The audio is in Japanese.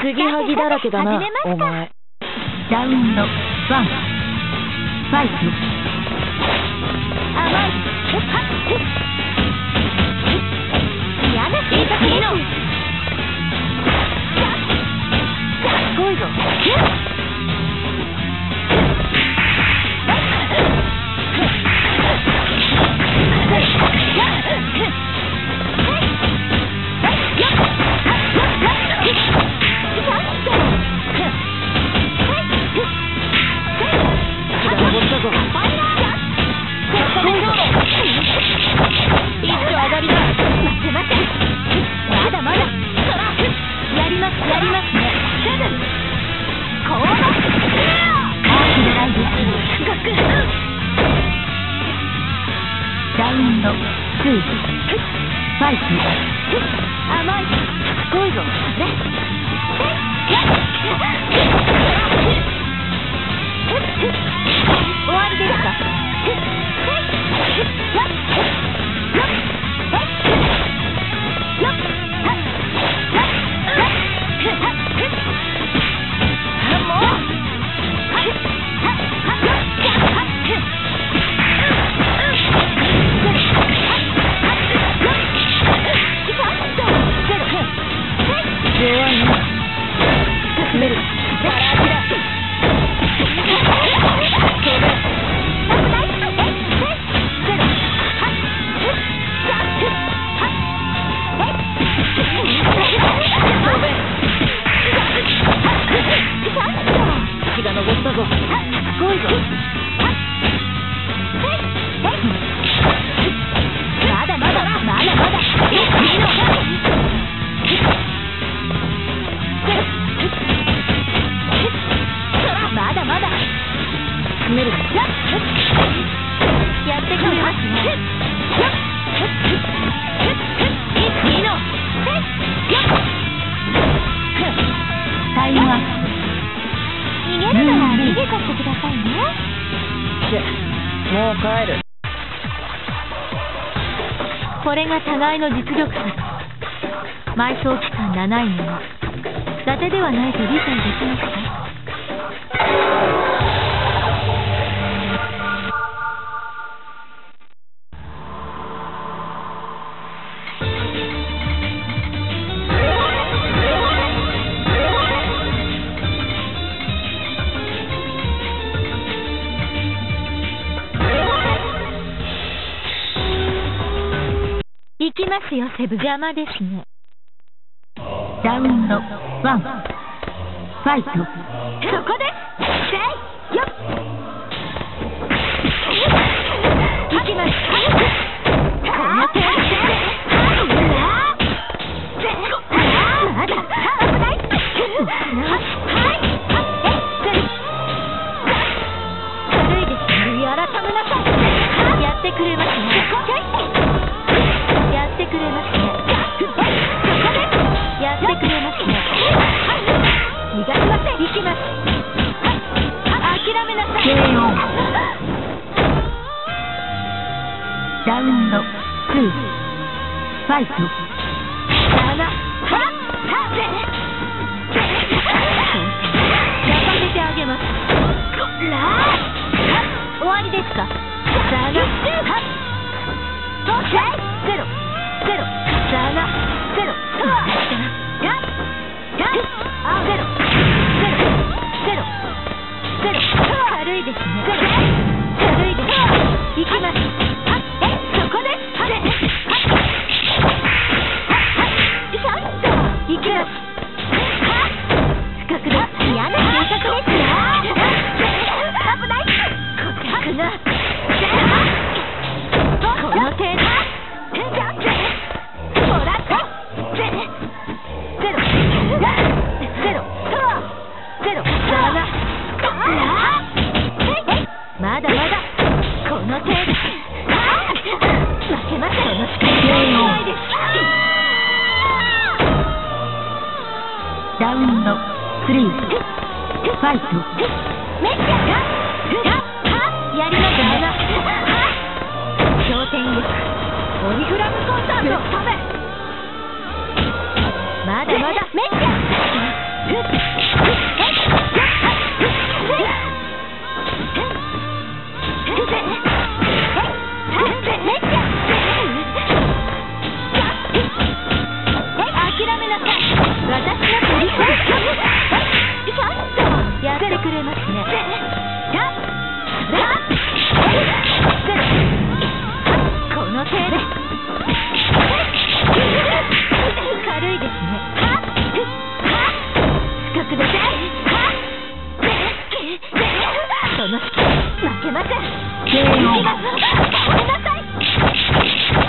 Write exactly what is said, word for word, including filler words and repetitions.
継ぎはぎだらけだな、お前。 ラウンドワン、ファイト。 甘い。嫌な性格いいの。すごいぞ。 ラウンドツー、ファイト。 甘い。すごいぞ。終わりですか。 もう帰る。 これが互いの実力差。埋葬期間長いもの、伊達ではないと理解できますか？行きますよ、セブ。邪魔ですね。ラウンドワン、ファイト。そこです。せいよっ。行きます。この手で。まだ危ない。軽いです。やらためなさい。やってくれますね。やってくれますね。やってくれますね。逃がしません。行きます。諦めなさい。ケーオー。ラウンドツー、ファイト。だが、はっはっ泣かせてあげます。終わりですか。だが、はっゼロゼロザナゼロややあゼロゼロゼロゼロ軽いですね。軽いです。行きます。えそこですはっ行きます。深くです。嫌な計画ですよ。危ない。こちらがこの手でまだまだこの程度。負けません。この力はないです。ラウンドスリー、ファイト。めっちゃやりましたね。昇天力オリフラムコンサート。まだまだめっちゃ